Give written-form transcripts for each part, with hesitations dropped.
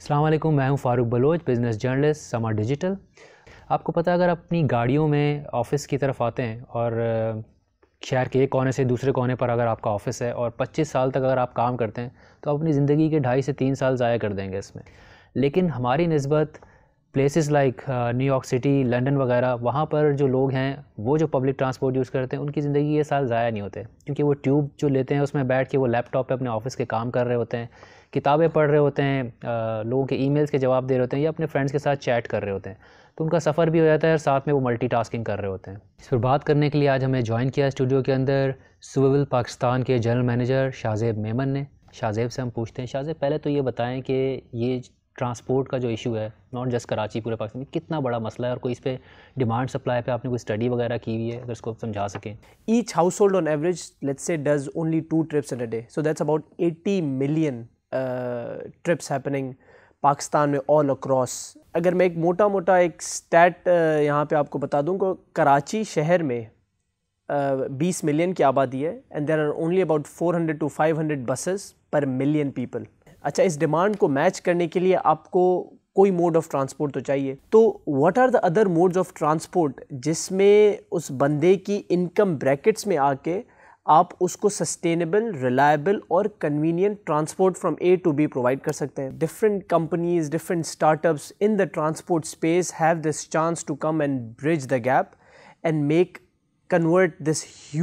अस्सलाम वालेकुम, मैं हूं Farooq Baloch, business journalist Samaa digital. आपको पता है, अगर अपनी गाड़ियों में ऑफ़िस की तरफ आते हैं और शहर के एक कोने से दूसरे कोने पर अगर आपका ऑफ़िस है और 25 साल तक अगर आप काम करते हैं तो आप अपनी ज़िंदगी के 2.5 से 3 साल ज़ाया कर देंगे इसमें। लेकिन हमारी निस्बत places like New York city, London वगैरह, वहाँ पर जो लोग हैं वो जो पब्लिक ट्रांसपोर्ट यूज़ करते हैं उनकी ज़िंदगी ये साल ज़ाया नहीं होते, क्योंकि वो ट्यूब जो लेते हैं उसमें बैठ के वो लैपटॉप पे अपने ऑफ़िस के काम कर रहे होते हैं, किताबें पढ़ रहे होते हैं, लोगों के ईमेल्स के जवाब दे रहे होते हैं या अपने फ्रेंड्स के साथ चैट कर रहे होते हैं। तो उनका सफ़र भी हो जाता है और साथ में वो मल्टीटास्किंग कर रहे होते हैं। इस पर बात करने के लिए आज हमें ज्वाइन किया स्टूडियो के अंदर स्विवल पाकिस्तान के जनरल मैनेजर शाहज़ेब मेमन ने। शाहज़ेब से हम पूछते हैं, शाहज़ेब पहले तो ये बताएं कि ये ट्रांसपोर्ट का जो इशू है, नॉट जस्ट कराची, पूरे पाकिस्तान में कितना बड़ा मसला है और कोई इस पे डिमांड सप्लाई पे आपने कोई स्टडी वगैरह की हुई है, अगर इसको समझा सकें। Each household on average, let's say, does only 2 trips in a day. So that's about 80 million trips happening Pakistan में all across. अगर मैं एक मोटा एक स्टैट यहाँ पे आपको बता दूँ कि कराची शहर में 20 मिलियन की आबादी है and there are only about 400 to 500 buses per million people. अच्छा, इस डिमांड को मैच करने के लिए आपको कोई मोड ऑफ ट्रांसपोर्ट तो चाहिए। तो what are the other modes of transport जिसमें उस बंदे की इनकम ब्रैकेट्स में आके आप उसको सस्टेनेबल, रिलायबल और convenient transport from A to B provide कर सकते हैं। Different companies, different startups in the transport space have this chance to come and bridge the gap and convert this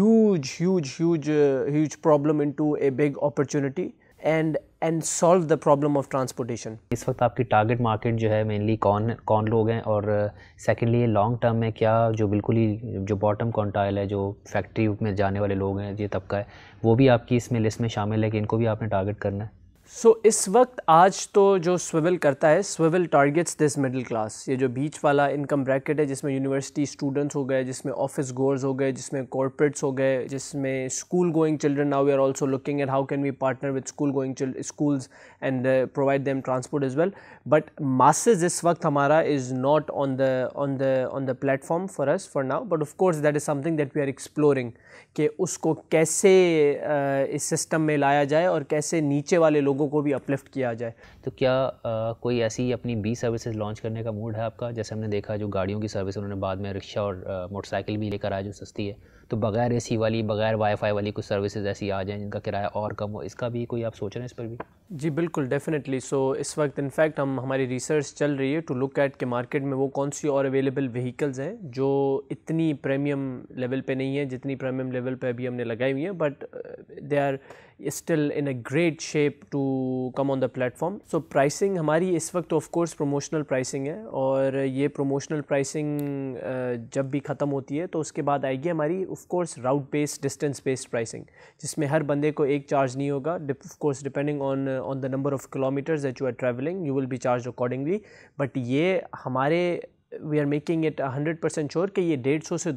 huge problem into a big opportunity and solve the problem of transportation. इस वक्त आपकी target market जो है mainly कौन लोग हैं, और secondly long term में क्या जो बिल्कुल ही जो बॉटम क्वांटाइल है, जो फैक्ट्री में जाने वाले लोग हैं, ये तबका है, वो भी आपकी इसमें लिस्ट में शामिल है कि इनको भी आपने टारगेट करना है? इस वक्त आज तो जो स्विवल करता है, Swvl targets this middle class. ये जो बीच वाला इनकम ब्रैकेट है, जिसमें यूनिवर्सिटी स्टूडेंट्स हो गए, जिसमें ऑफिस गोअर्स हो गए, जिसमें कॉर्पोरेट्स हो गए, जिसमें school going children. Now we are also looking at how can we partner with school going schools and provide them transport as well. But masses इस वक्त हमारा is not on the platform for us for now, but of course that is something that we are exploring कि उसको कैसे इस system में लाया जाए और कैसे नीचे वाले लोगों को भी अपलिफ्ट किया जाए। तो क्या कोई ऐसी अपनी बी सर्विसेज लॉन्च करने का मूड है आपका? जैसे हमने देखा जो गाड़ियों की सर्विस उन्होंने बाद में रिक्शा और मोटरसाइकिल भी लेकर आया जो सस्ती है, तो बगैर एसी वाली, बगैर वाईफाई वाली कुछ सर्विसेज ऐसी आ जाएं जिनका किराया और कम हो, इसका भी कोई आप सोच रहे हैं इस पर भी? जी बिल्कुल, डेफिनेटली। सो इस वक्त इनफैक्ट हमारी रिसर्च चल रही है टू लुक एट के मार्केट में वो कौन सी और अवेलेबल व्हीकल्स हैं जो इतनी प्रीमियम लेवल पे नहीं है जितनी प्रीमियम लेवल पे अभी हमने लगाई हुई है, but they are still in a great shape to come on the platform. So pricing हमारी इस वक्त ऑफ कोर्स प्रोमोशनल प्राइसिंग है, और ये प्रोमोशनल प्राइसिंग जब भी ख़त्म होती है तो उसके बाद आएगी हमारी of course route based, distance based pricing, जिसमें हर बंदे को एक चार्ज नहीं होगा। Of course depending on the number of kilometres that you are travelling, you will be charge accordingly. But ये हमारे we are making it 100% sure कि ये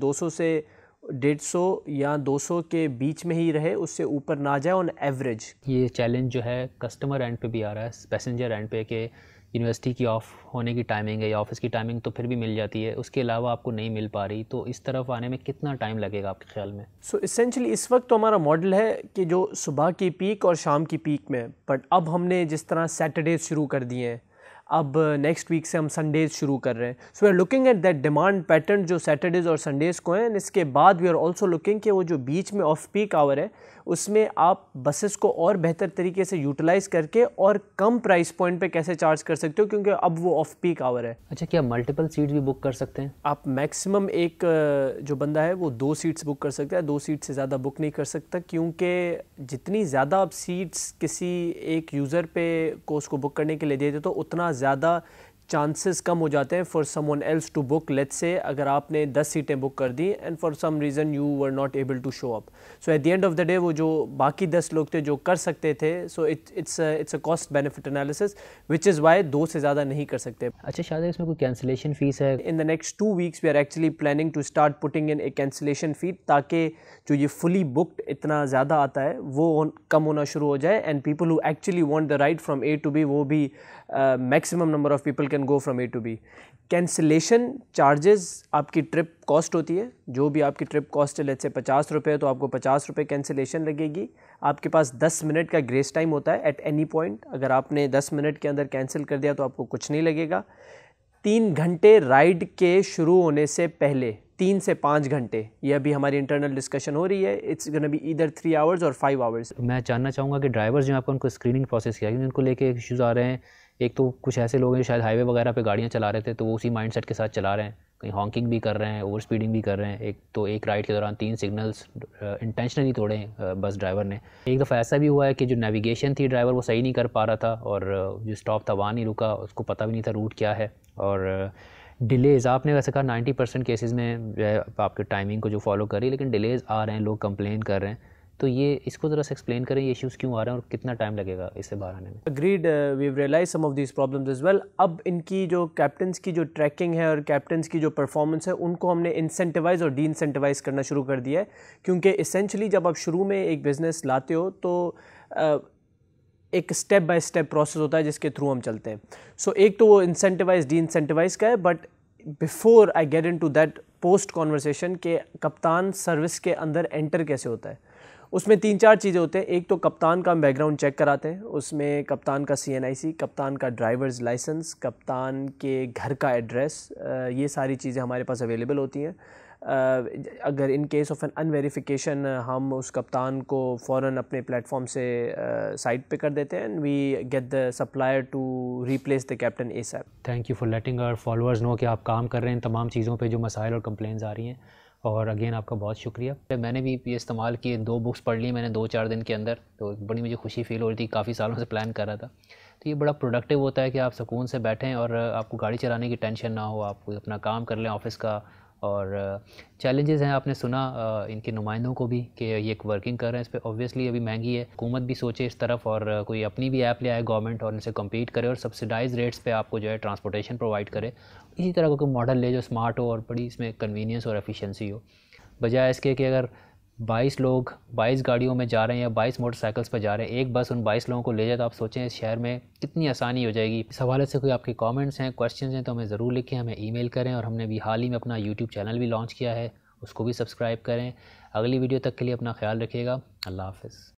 150 या 200 के बीच में ही रहे, उससे ऊपर ना जाए ऑन एवरेज। ये चैलेंज जो है कस्टमर एंड पे भी आ रहा है, पैसेंजर एंड पे, कि यूनिवर्सिटी की ऑफ होने की टाइमिंग है या ऑफिस की टाइमिंग तो फिर भी मिल जाती है, उसके अलावा आपको नहीं मिल पा रही, तो इस तरफ आने में कितना टाइम लगेगा आपके ख्याल में? सो इसेंशली इस वक्त तो हमारा मॉडल है कि जो सुबह की पीक और शाम की पीक में, बट अब हमने जिस तरह सैटरडेज शुरू कर दिए हैं, अब नेक्स्ट वीक से हम संडेज़ शुरू कर रहे हैं। So we are looking at that demand pattern जो सैटरडेज़ और संडेज़ को हैं। इसके बाद वी आर ऑल्सो लुकिंग कि वो जो बीच में ऑफ पीक आवर है उसमें आप बसेस को और बेहतर तरीके से यूटिलाइज़ करके और कम प्राइस पॉइंट पे कैसे चार्ज कर सकते हो, क्योंकि अब वो ऑफ पीक आवर है। अच्छा, क्या मल्टीपल सीट्स भी बुक कर सकते हैं आप? मैक्सिमम एक जो बंदा है वो 2 सीट्स बुक कर सकता है, 2 सीट से ज़्यादा बुक नहीं कर सकता, क्योंकि जितनी ज़्यादा आप सीट्स किसी एक यूज़र पे को उसको बुक करने के लिए देते तो उतना ज़्यादा चांसेस कम हो जाते हैं for someone else to book. Let's say अगर आपने 10 सीटें बुक कर दी and for some reason you were not able to show up, so at the end of the day वो जो बाकी 10 लोग थे जो कर सकते थे, so it's a cost benefit analysis, which is why 2 से ज़्यादा नहीं कर सकते। अच्छा शायद इसमें कोई कैंसिलेशन फ़ीस है? In the next 2 weeks we are actually planning to start putting in a cancellation fee, ताकि जो ये फुली बुकड इतना ज़्यादा आता है वो कम होना शुरू हो जाए, and people who actually want the ride from A to B वो भी maximum number of people can go from A to B। Cancellation charges आपकी ट्रिप कॉस्ट होती है, जो भी आपकी ट्रिप कॉस्ट है, लेट्स से 50 रुपये, तो आपको 50 रुपये कैंसिलेशन लगेगी। आपके पास 10 मिनट का ग्रेस टाइम होता है एट एनी पॉइंट, अगर आपने 10 मिनट के अंदर कैंसिल कर दिया तो आपको कुछ नहीं लगेगा। 3 घंटे राइड के शुरू होने से पहले, 3 से 5 घंटे, ये अभी हमारी इंटरनल डिस्कशन हो रही है, it's gonna be either 3 hours और 5 आवर्स। मैं जानना चाहूँगा कि ड्राइवर्स जो आपको उनको स्क्रीनिंग प्रोसेस किया, क्योंकि उनको लेके इश्यूज़ आ रहे हैं। एक तो कुछ ऐसे लोग हैं शायद हाईवे वगैरह पे गाड़ियाँ चला रहे थे, तो वो उसी माइंडसेट के साथ चला रहे हैं, कहीं हॉकिंग भी कर रहे हैं, ओवर स्पीडिंग भी कर रहे हैं। एक तो एक राइड के दौरान 3 सिग्नल्स इंटेंशनली तोड़े बस ड्राइवर ने। एक दफ़ा ऐसा भी हुआ है कि जो नेविगेशन थी ड्राइवर वो सही नहीं कर पा रहा था, और जो स्टॉप था वहाँ नहीं रुका, उसको पता भी नहीं था रूट क्या है। और डिलेज़, आपने वैसे कहा 90% केसेस में जो है आपके टाइमिंग को जो फॉलो करी, लेकिन डिलेज़ आ रहे हैं, लोग कंप्लेन कर रहे हैं। तो ये इसको ज़रा सा एक्सप्लेन करें, ये इश्यूज़ क्यों आ रहे हैं और कितना टाइम लगेगा इससे बाहर आने में? Agreed, we realise some of these problems as well. अब इनकी जो कैप्टन्स की जो ट्रैकिंग है और कैप्टन्स की जो परफॉर्मेंस है, उनको हमने इंसेंटिवाइज और डी इंसेंटिवाइज करना शुरू कर दिया है, क्योंकि इसेंशली जब आप शुरू में एक बिज़नेस लाते हो तो एक स्टेप बाय स्टेप प्रोसेस होता है जिसके थ्रू हम चलते हैं। सो एक तो वो इंसेंटिवाइज डी इंसेंटिवाइज का है, but before I get into that post conversation के कप्तान सर्विस के अंदर एंटर कैसे होता है, उसमें 3-4 चीज़ें होते हैं। एक तो कप्तान का हम बैकग्राउंड चेक कराते हैं, उसमें कप्तान का CNIC, कप्तान का ड्राइवर्स लाइसेंस, कप्तान के घर का एड्रेस, ये सारी चीज़ें हमारे पास अवेलेबल होती हैं। अगर in case of an unverification हम उस कप्तान को फ़ौरन अपने प्लेटफॉर्म से साइट पे कर देते हैं, and we get the supplier to replace the captain ASAP। Thank you for letting our followers know कि आप काम कर रहे हैं इन तमाम चीज़ों पे जो मसाइल और कंप्लेंट्स आ रही हैं, और अगेन आपका बहुत शुक्रिया। मैंने भी ये इस्तेमाल किए, 2 बुक्स पढ़ ली मैंने 2-4 दिन के अंदर, तो बड़ी मुझे खुशी फील हो रही थी, काफ़ी सालों से प्लान कर रहा था। तो ये बड़ा प्रोडक्टिव होता है कि आप सुकून से बैठें और आपको गाड़ी चलाने की टेंशन ना हो, आप अपना काम कर लें ऑफिस का। और चैलेंजेस हैं, आपने सुना इनके नुमाइंदों को भी कि ये एक वर्किंग कर रहे हैं इस पर। ऑब्वियसली अभी महंगी है, हुकूमत भी सोचे इस तरफ, और कोई अपनी भी ऐप ले आए गवर्नमेंट और इनसे कम्पीट करे और सब्सिडाइज रेट्स पे आपको जो है ट्रांसपोर्टेशन प्रोवाइड करे। इसी तरह का कोई मॉडल ले जो स्मार्ट हो और बड़ी इसमें कन्वीनियंस और एफिशिएंसी हो, बजाय इसके कि अगर 22 लोग 22 गाड़ियों में जा रहे हैं या 22 मोटरसाइकिल्स पर जा रहे हैं, एक बस उन 22 लोगों को ले जाए, तो आप सोचें इस शहर में कितनी आसानी हो जाएगी। इस हवाले से कोई आपके कमेंट्स हैं, क्वेश्चंस हैं, तो हमें ज़रूर लिखें, हमें ईमेल करें। और हमने भी हाल ही में अपना यूट्यूब चैनल भी लॉन्च किया है, उसको भी सब्सक्राइब करें। अगली वीडियो तक के लिए अपना ख्याल रखिएगा। अल्लाह हाफ़िज़।